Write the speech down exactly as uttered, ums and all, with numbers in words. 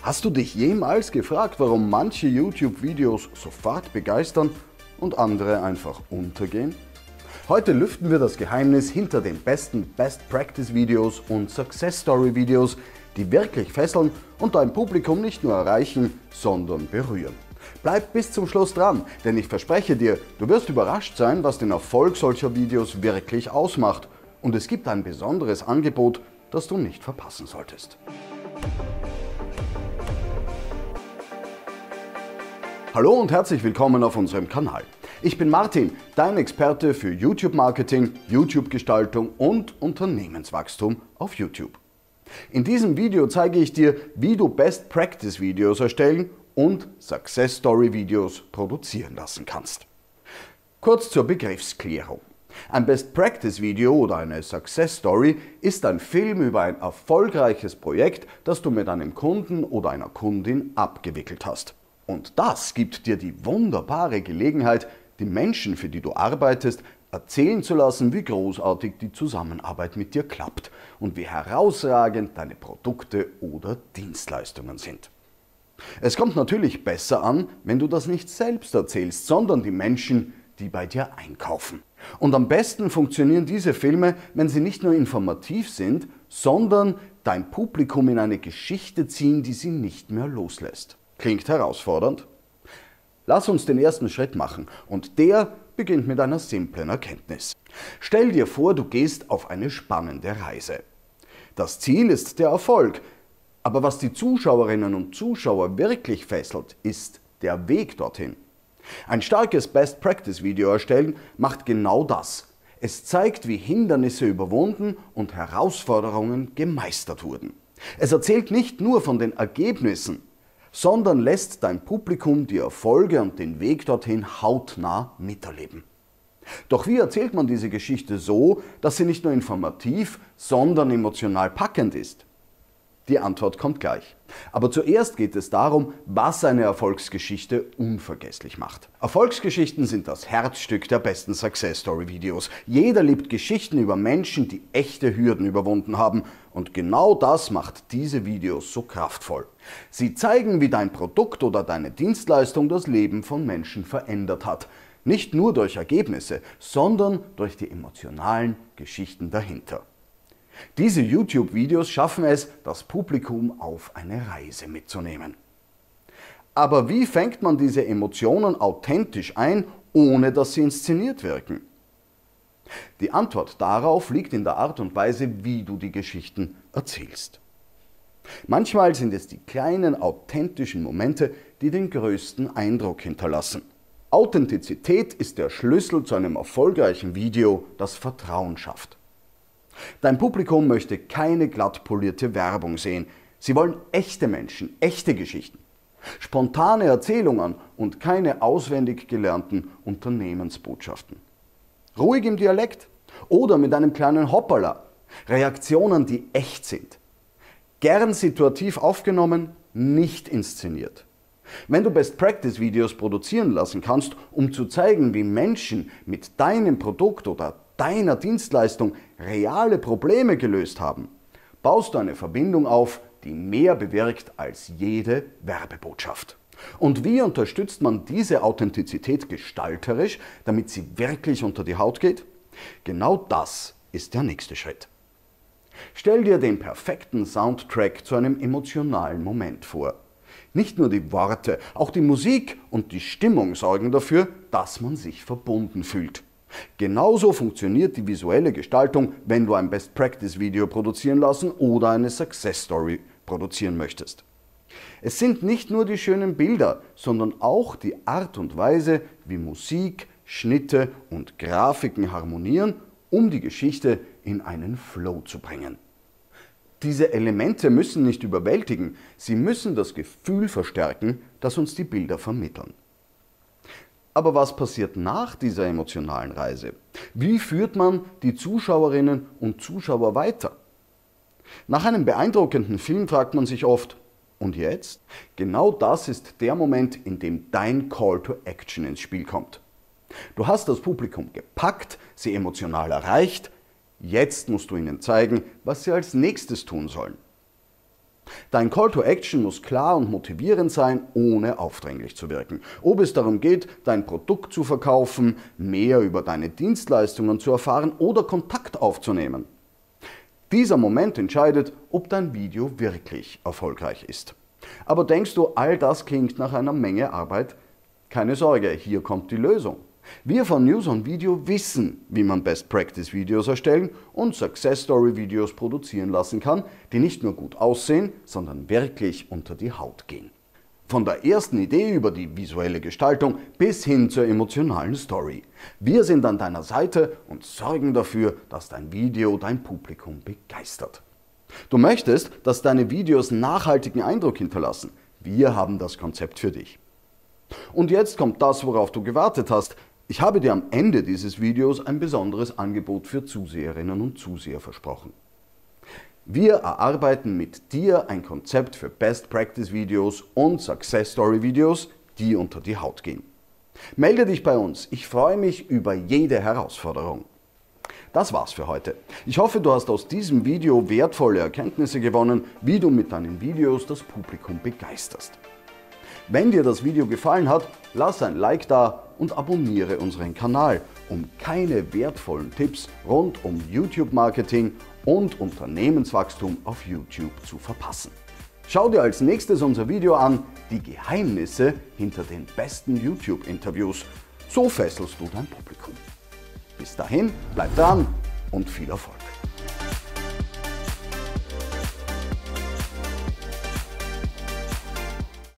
Hast du dich jemals gefragt, warum manche YouTube-Videos sofort begeistern und andere einfach untergehen? Heute lüften wir das Geheimnis hinter den besten Best-Practice-Videos und Success-Story-Videos, die wirklich fesseln und dein Publikum nicht nur erreichen, sondern berühren. Bleib bis zum Schluss dran, denn ich verspreche dir, du wirst überrascht sein, was den Erfolg solcher Videos wirklich ausmacht. Und es gibt ein besonderes Angebot, das du nicht verpassen solltest. Hallo und herzlich willkommen auf unserem Kanal. Ich bin Martin, dein Experte für YouTube-Marketing, YouTube-Gestaltung und Unternehmenswachstum auf YouTube. In diesem Video zeige ich dir, wie du Best-Practice-Videos erstellen und Success-Story-Videos produzieren lassen kannst. Kurz zur Begriffsklärung. Ein Best-Practice-Video oder eine Success-Story ist ein Film über ein erfolgreiches Projekt, das du mit einem Kunden oder einer Kundin abgewickelt hast. Und das gibt dir die wunderbare Gelegenheit, die Menschen, für die du arbeitest, erzählen zu lassen, wie großartig die Zusammenarbeit mit dir klappt und wie herausragend deine Produkte oder Dienstleistungen sind. Es kommt natürlich besser an, wenn du das nicht selbst erzählst, sondern die Menschen, die bei dir einkaufen. Und am besten funktionieren diese Filme, wenn sie nicht nur informativ sind, sondern dein Publikum in eine Geschichte ziehen, die sie nicht mehr loslässt. Klingt herausfordernd? Lass uns den ersten Schritt machen und der beginnt mit einer simplen Erkenntnis. Stell dir vor, du gehst auf eine spannende Reise. Das Ziel ist der Erfolg, aber was die Zuschauerinnen und Zuschauer wirklich fesselt, ist der Weg dorthin. Ein starkes Best-Practice-Video erstellen macht genau das. Es zeigt, wie Hindernisse überwunden und Herausforderungen gemeistert wurden. Es erzählt nicht nur von den Ergebnissen, sondern lässt dein Publikum die Erfolge und den Weg dorthin hautnah miterleben. Doch wie erzählt man diese Geschichte so, dass sie nicht nur informativ, sondern emotional packend ist? Die Antwort kommt gleich. Aber zuerst geht es darum, was eine Erfolgsgeschichte unvergesslich macht. Erfolgsgeschichten sind das Herzstück der besten Success-Story-Videos. Jeder liebt Geschichten über Menschen, die echte Hürden überwunden haben. Und genau das macht diese Videos so kraftvoll. Sie zeigen, wie dein Produkt oder deine Dienstleistung das Leben von Menschen verändert hat. Nicht nur durch Ergebnisse, sondern durch die emotionalen Geschichten dahinter. Diese YouTube-Videos schaffen es, das Publikum auf eine Reise mitzunehmen. Aber wie fängt man diese Emotionen authentisch ein, ohne dass sie inszeniert wirken? Die Antwort darauf liegt in der Art und Weise, wie du die Geschichten erzählst. Manchmal sind es die kleinen, authentischen Momente, die den größten Eindruck hinterlassen. Authentizität ist der Schlüssel zu einem erfolgreichen Video, das Vertrauen schafft. Dein Publikum möchte keine glatt polierte Werbung sehen. Sie wollen echte Menschen, echte Geschichten, spontane Erzählungen und keine auswendig gelernten Unternehmensbotschaften. Ruhig im Dialekt oder mit einem kleinen Hoppala. Reaktionen, die echt sind. Gern situativ aufgenommen, nicht inszeniert. Wenn du Best-Practice-Videos produzieren lassen kannst, um zu zeigen, wie Menschen mit deinem Produkt oder deiner Dienstleistung reale Probleme gelöst haben, baust du eine Verbindung auf, die mehr bewirkt als jede Werbebotschaft. Und wie unterstützt man diese Authentizität gestalterisch, damit sie wirklich unter die Haut geht? Genau das ist der nächste Schritt. Stell dir den perfekten Soundtrack zu einem emotionalen Moment vor. Nicht nur die Worte, auch die Musik und die Stimmung sorgen dafür, dass man sich verbunden fühlt. Genauso funktioniert die visuelle Gestaltung, wenn du ein Best-Practice-Video produzieren lassen oder eine Success-Story produzieren möchtest. Es sind nicht nur die schönen Bilder, sondern auch die Art und Weise, wie Musik, Schnitte und Grafiken harmonieren, um die Geschichte in einen Flow zu bringen. Diese Elemente müssen nicht überwältigen, sie müssen das Gefühl verstärken, das uns die Bilder vermitteln. Aber was passiert nach dieser emotionalen Reise? Wie führt man die Zuschauerinnen und Zuschauer weiter? Nach einem beeindruckenden Film fragt man sich oft, und jetzt? Genau das ist der Moment, in dem dein Call to Action ins Spiel kommt. Du hast das Publikum gepackt, sie emotional erreicht, jetzt musst du ihnen zeigen, was sie als nächstes tun sollen. Dein Call to Action muss klar und motivierend sein, ohne aufdringlich zu wirken. Ob es darum geht, dein Produkt zu verkaufen, mehr über deine Dienstleistungen zu erfahren oder Kontakt aufzunehmen. Dieser Moment entscheidet, ob dein Video wirklich erfolgreich ist. Aber denkst du, all das klingt nach einer Menge Arbeit? Keine Sorge, hier kommt die Lösung. Wir von News on Video wissen, wie man Best Practice Videos erstellen und Success Story Videos produzieren lassen kann, die nicht nur gut aussehen, sondern wirklich unter die Haut gehen. Von der ersten Idee über die visuelle Gestaltung bis hin zur emotionalen Story. Wir sind an deiner Seite und sorgen dafür, dass dein Video dein Publikum begeistert. Du möchtest, dass deine Videos nachhaltigen Eindruck hinterlassen. Wir haben das Konzept für dich. Und jetzt kommt das, worauf du gewartet hast. Ich habe dir am Ende dieses Videos ein besonderes Angebot für Zuseherinnen und Zuseher versprochen. Wir erarbeiten mit dir ein Konzept für Best Practice Videos und Success Story Videos, die unter die Haut gehen. Melde dich bei uns, ich freue mich über jede Herausforderung. Das war's für heute. Ich hoffe, du hast aus diesem Video wertvolle Erkenntnisse gewonnen, wie du mit deinen Videos das Publikum begeisterst. Wenn dir das Video gefallen hat, lass ein Like da und abonniere unseren Kanal, um keine wertvollen Tipps rund um YouTube-Marketing und Unternehmenswachstum auf YouTube zu verpassen. Schau dir als nächstes unser Video an, die Geheimnisse hinter den besten YouTube-Interviews. So fesselst du dein Publikum. Bis dahin, bleib dran und viel Erfolg!